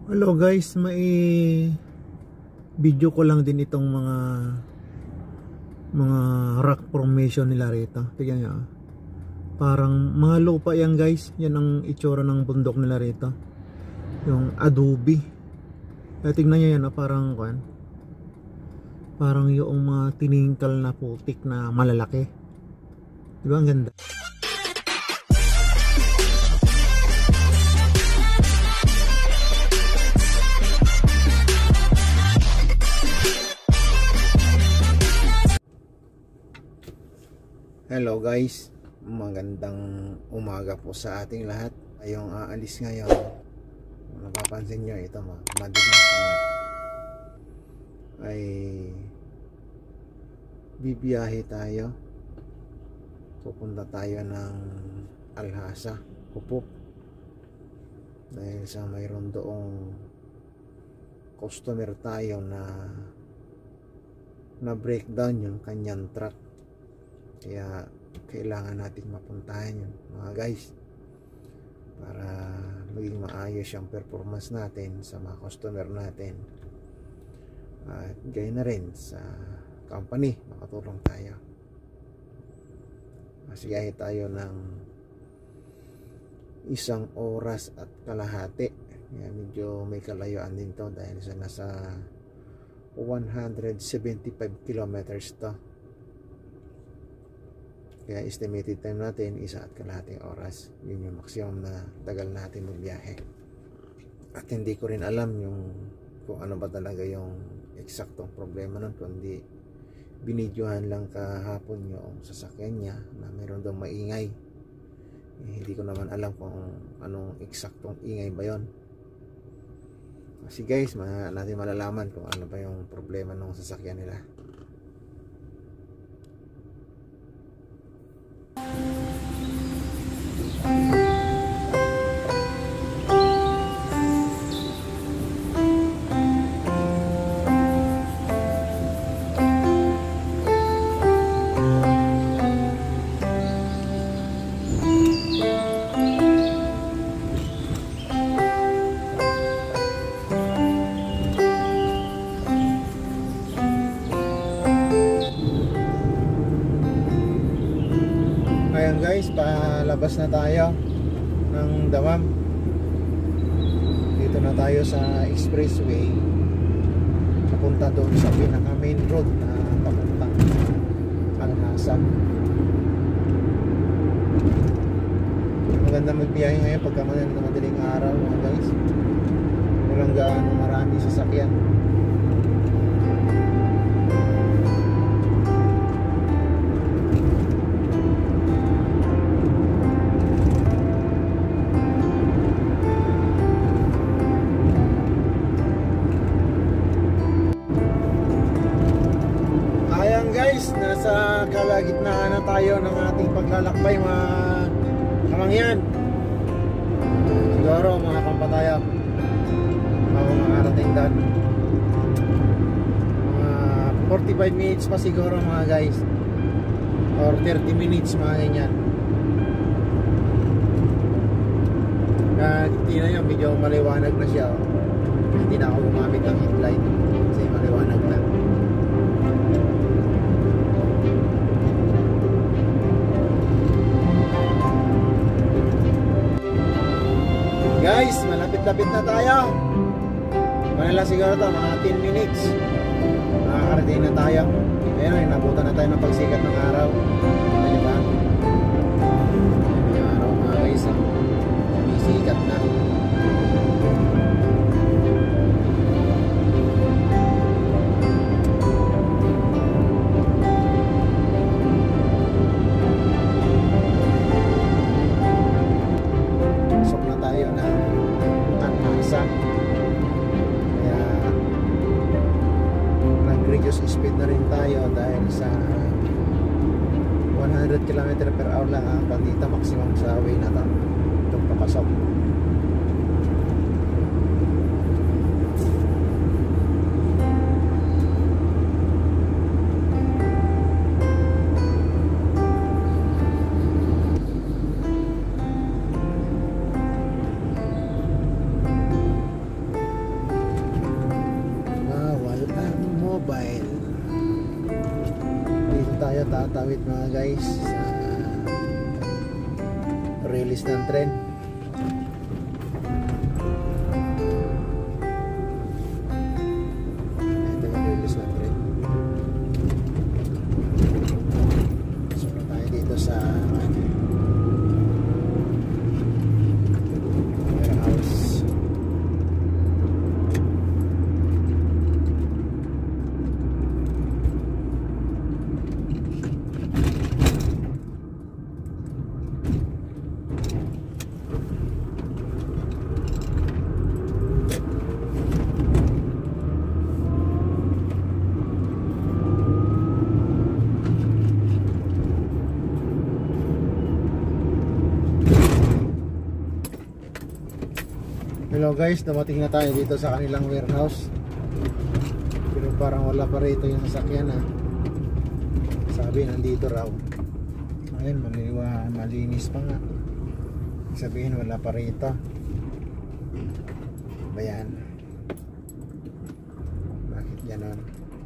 Hello guys, may video ko lang din itong mga rock formation nila rito. Tingnan nyo. Parang mga lupa yan guys. Yan ang itsura ng bundok nila rito. Yung adobe. Kaya tingnan nyo yan, parang yung mga tiningkal na putik na malalaki. Diba ang ganda? Hello guys, magandang umaga po sa ating lahat. Ayong aalis ngayon. Napapansin nyo, ito madilim pa nga. Ay bibiyahe tayo. Pupunta tayo ng Alhasa, Hupok. Dahil sa mayroon doong customer tayo na breakdown yung kanyang truck. Kaya kailangan natin mapuntahan yun mga guys, para maging maayos yung performance natin sa mga customer natin, at gaya na rin sa company, makatulong tayo. Masigahe tayo ng 1 oras at kalahati. Kaya medyo may kalayuan din to dahil sa nasa 175 kilometers to. Kaya estimated time natin 1 at kalahating oras. Yun yung maximum na tagal natin magbiyahe. At hindi ko rin alam kung ano ba talaga yung eksaktong problema nun, kundi binidyohan lang kahapon yung sasakyan niya na mayroon daw maingay. Hindi ko naman alam kung anong eksaktong ingay ba yon. Kasi guys, natin malalaman kung ano ba yung problema ng sasakyan nila. Ayan guys, palabas na tayo ng Damam. Dito na tayo sa expressway, papunta doon sa pinaka main road na papuntang Alhasa. Maganda magbiyahe ngayon pagka madaling araw mga guys. Walang gaano marami sasakyan. Guys, nasa kalagitnaan na tayo ng ating paglalakbay mga kamangyan. Siguro mga kampatayo, ako makarating doon mga 45 minutes pa siguro mga guys, or 30 minutes mga ganyan. Tingnan nyo, medyo maliwanag na siya. Hindi na ako gumamit ng headlight kasi maliwanag na. Guys, malapit-lapit na tayo. Manila siguro to, mga 10 minutes makakarating na tayo. Ayun, nabutan na tayo ng pagsikat ng araw. Diba? Yung araw mga guys, may sikat na. Kaya nag-reduce speed na rin tayo dahil sa 100 km/h lang ang pandita maximum sa way na itong papasok. tumatawid mga guys sa release ng tren. Ito yung release ng tren. So tayo dito sa warehouse. Hello guys, dumating na tayo dito sa kanilang warehouse. Pero parang wala pa rito yung sasakyan ha. Sabi nandito raw. Ayun, malinis pa nga. Sabihin wala pa rito. Bayan. Bakit ganon?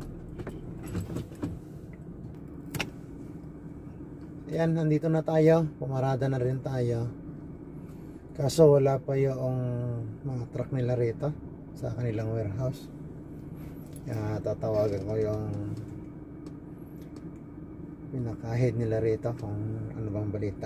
Ayan, nandito na tayo. Pumarada na rin tayo. Kaso wala pa yung mga truck nila rito sa kanilang warehouse. Kaya tatawagan ko yung pinaka-head nila rito kung ano bang balita.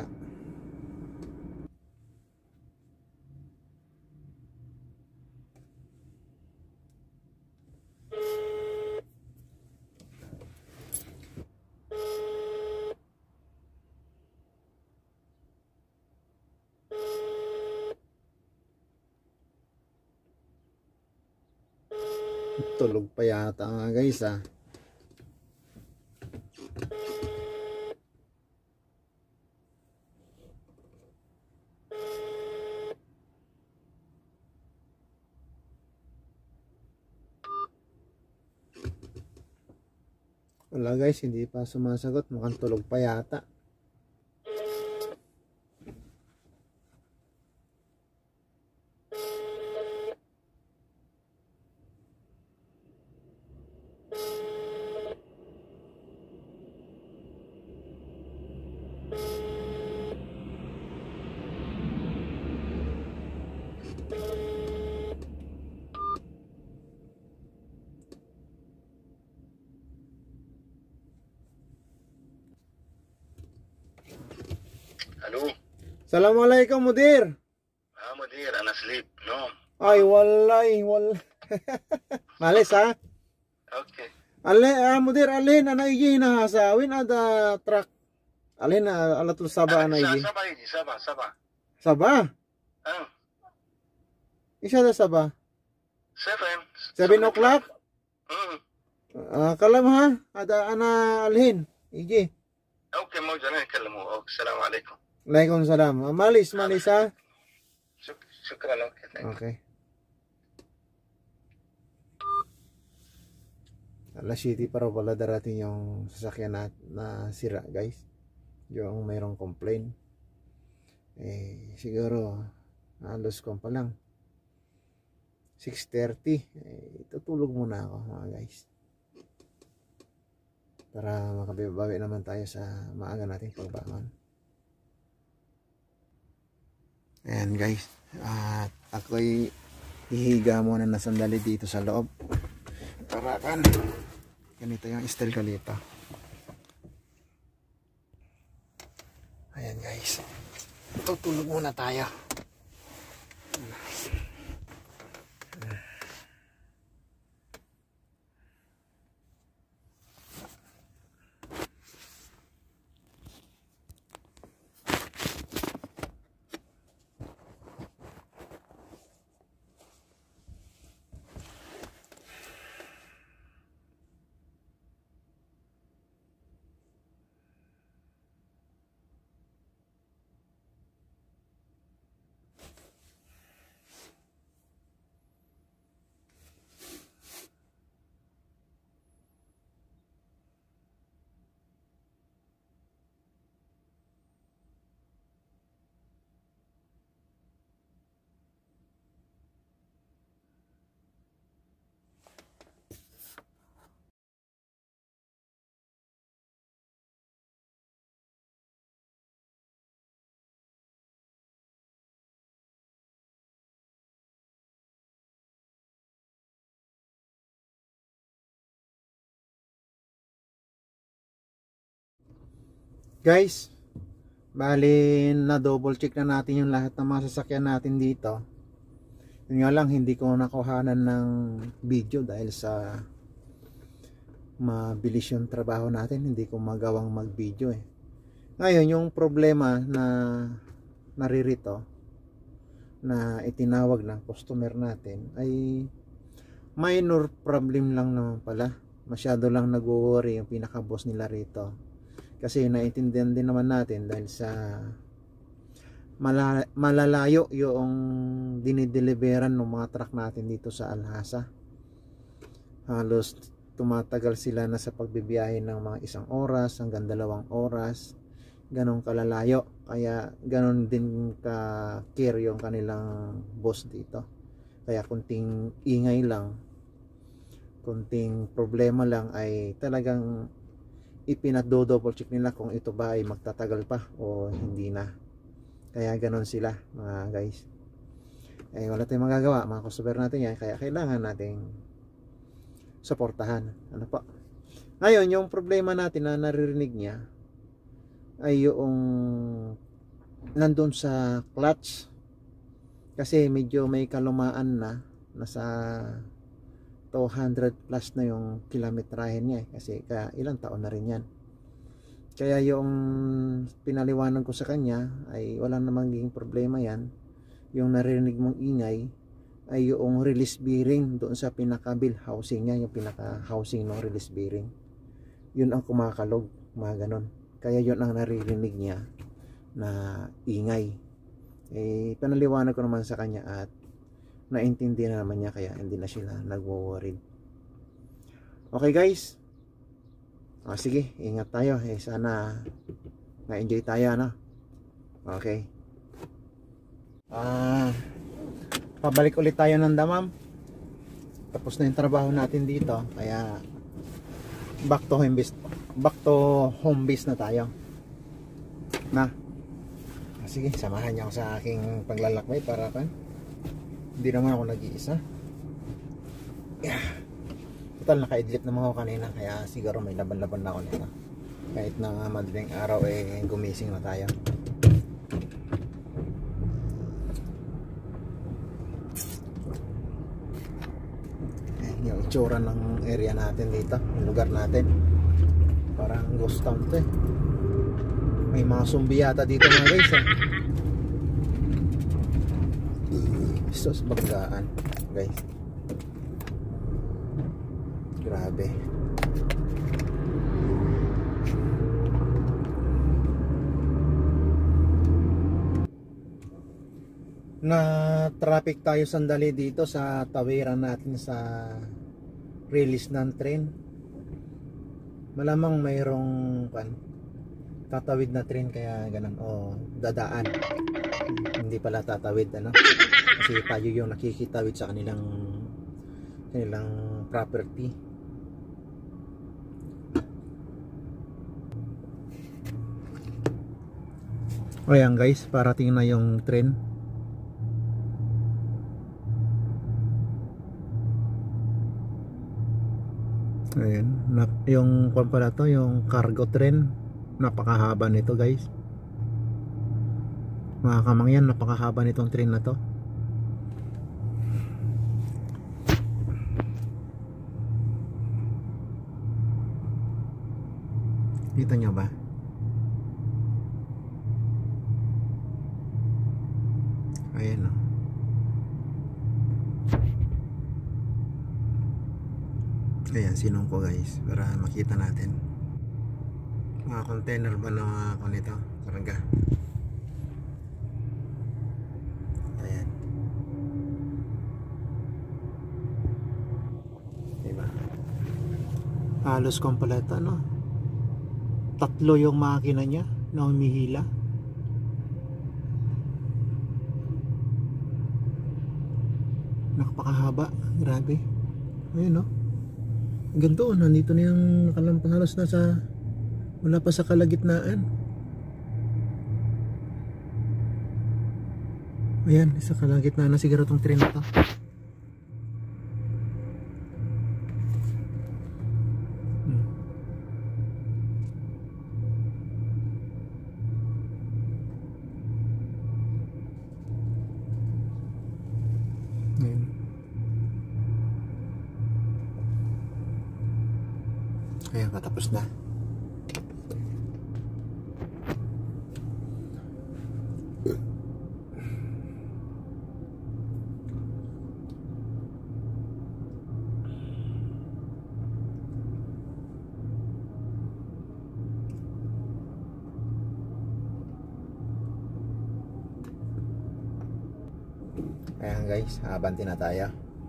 Tulog pa yata nga guys ah. Wala guys, hindi pa sumasagot. Mukhang tulog pa yata. Halo. Assalamualaikum Mudir. Mudir, ana sleep, no? Ay walay. Malis ha. Okay. Mudir alin ana igi na hasawin ada truck. Alin na alatul saba ana igi. Saba. Saba? Ah, Isa na saba. 7 7 o'clock? Hmm. Kalam ha? Ada ana alhin. Igi. Okay, mo dyan nakakalamo. Assalamu alaikum. Waalaikumsalam. Malis ha? Shukran, okay. Thank you. Okay. Alas City para pala darating yung sasakyan na sira guys. Yung mayroong complaint. Siguro alos ko pa lang 6:30. Tutulog muna ako mga guys. Para makabawi naman tayo sa maaga nating pagbangon. Ayan guys. At ako'y hihiga muna na sandali dito sa loob. Para kan ganito yung style ko dito. Ayan guys. Tutulog muna tayo. Guys, bali na double check na natin yung lahat ng mga sasakyan natin dito. Yun nga lang, hindi ko nakuhanan ng video dahil sa mabilis yung trabaho natin, hindi ko magawang mag video eh. Ngayon yung problema na naririto na itinawag ng customer natin ay minor problem lang naman pala. Masyado lang nag-worry yung pinaka boss nila rito, kasi naiintindihan din naman natin dahil sa malalayo yung dinideliveran ng mga truck natin dito sa Alhasa. Halos tumatagal sila na sa pagbibiyahe ng mga 1 oras hanggang 2 oras, ganong kalalayo. Kaya ganon din ka care yung kanilang boss dito. Kaya kunting ingay lang, kunting problema lang ay talagang ipinado-double check nila kung ito ba ay magtatagal pa o hindi na. Kaya ganon sila mga guys. Eh wala tayong magagawa, mga customer natin yan, kaya kailangan nating suportahan. Ano po? Ngayon, yung problema natin na naririnig niya ay yung nandun sa clutch, kasi medyo may kalumaan na, nasa 200 plus na yung kilometrahe niya kasi ilang taon na rin yan. Kaya yung pinaliwanag ko sa kanya ay walang namang problema yan. Yung naririnig mong ingay ay yung release bearing doon sa pinaka bill housing niya, yung pinaka housing ng release bearing, yun ang kumakalog, mga ganon. Kaya yun ang naririnig niya na ingay. Eh pinaliwanag ko naman sa kanya at naintindihan na naman niya, kaya hindi na sila nagwo-worried. Okay guys, sige, ingat tayo. Sana na-enjoy tayo, no? Okay. Pabalik ulit tayo ng Damam. Tapos na yung trabaho natin dito, kaya back to home base na tayo na. Sige, samahan niyo ako sa aking paglalakbay para hindi naman ako nag-iisa. Total naka-idlip naman ako kanina, kaya siguro may laban-laban na ako nito. Kahit na madaling araw gumising na tayo. Yung itsura ng area natin dito, yung lugar natin, parang ghost town to eh. May mga zombie yata dito mga guys Sos banggaan guys, grabe. Na traffic tayo sandali dito sa tawiran natin sa release ng train. Malamang mayroong tatawid na train, kaya ganun, dadaan. Hindi pala tatawid, ano, kasi tayo yung nakikitawid sa kanilang property. Ayan guys, parating na yung train. Ayan, yung pala to, yung cargo train, napakahaba nito guys. Mga kamangyan, napakahaba nitong train na to. Kita nyo ba? Ayan o. Ayan, sinong ko guys, para makita natin. Mga container ba na ako nito? Karga. Ayan. Diba? Halos kompleto, no? 3 yung makina niya na humihila. Napakahaba, grabe. Ayun, no? Ganito, nandito na yung nakalampang, halos nasa, wala pa sa kalagitnaan. Ayan, sa kalagitnaan na siguro itong train na to. Ayan. Ayan, matapos na. Ayan guys, abanti na tayo.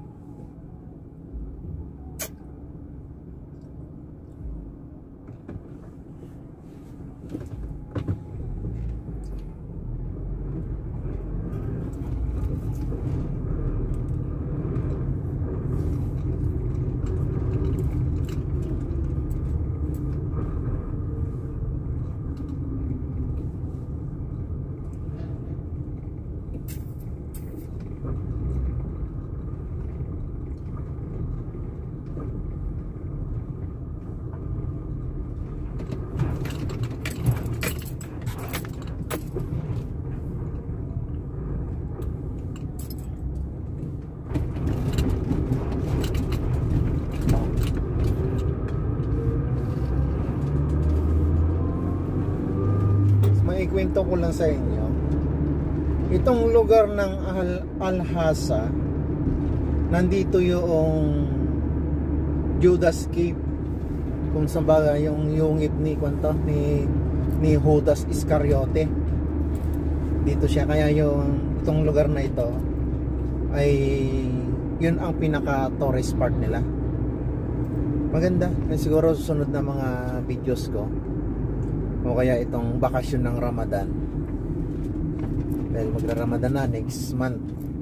Ikwento ko lang sa inyo, itong lugar ng Al-Hasa, nandito yung Judas Cave, kung saan ba yung yungib ni Judas Iscariote. Dito siya, kaya itong lugar na ito ay yun ang pinaka tourist part nila. Maganda, siguro susunod na mga videos ko, o kaya itong bakasyon ng Ramadan, dahil magra-Ramadan na next month,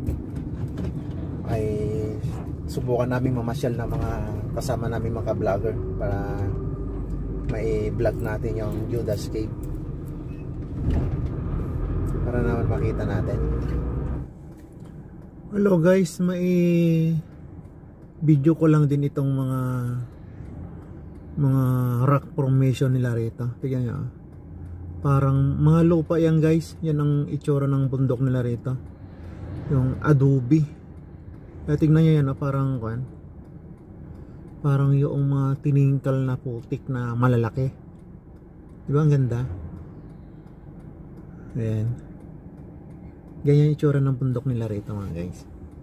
ay subukan namin mamasyal na mga kasama namin mga vlogger para mai-vlog natin yung Judas Cave para naman makita natin. Hello guys, may video ko lang din itong mga rock formation nila rito. Tignan nyo, parang mga lupa yan guys. Yan ang itsura ng bundok nila rito, yung adobe. Kaya tignan nyo yan, parang yung mga tiningkal na putik na malalaki. Diba ang ganda? Ayan, ganyan itsura ng bundok nila rito mga guys.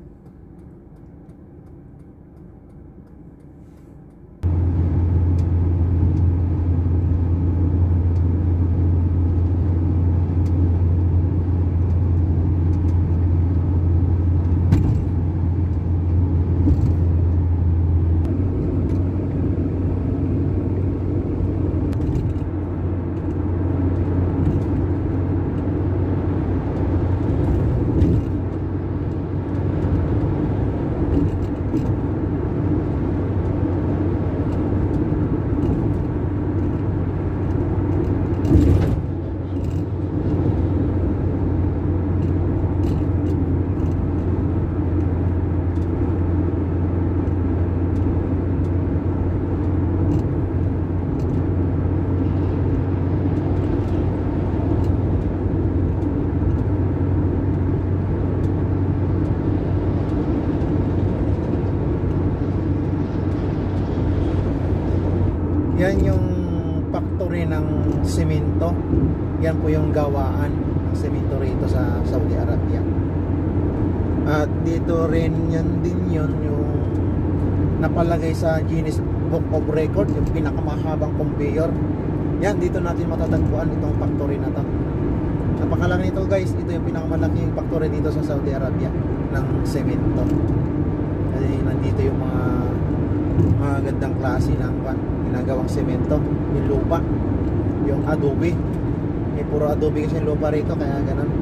Yan yung factory ng semento. Yan po yung gawaan ng semento rito sa Saudi Arabia. At dito rin yan din yun yung napalagay sa Guinness Book of Record, yung pinakamahabang conveyor. Yan, dito natin matatagpuan itong factory na to. Napakalaki nito guys. Ito yung pinakamalaking factory dito sa Saudi Arabia ng semento. Kasi nandito yung mga gandang klase ng ginagawang semento, yung lupa, yung adobe. Puro adobe kasi yung lupa rito, kaya ganun.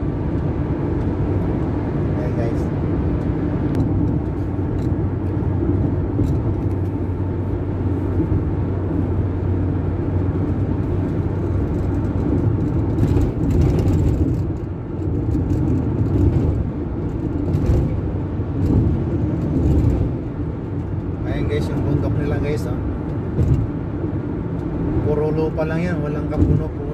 Okay guys, guys, yung bundok nila guys, puro lupa lang yan, walang kapuno po.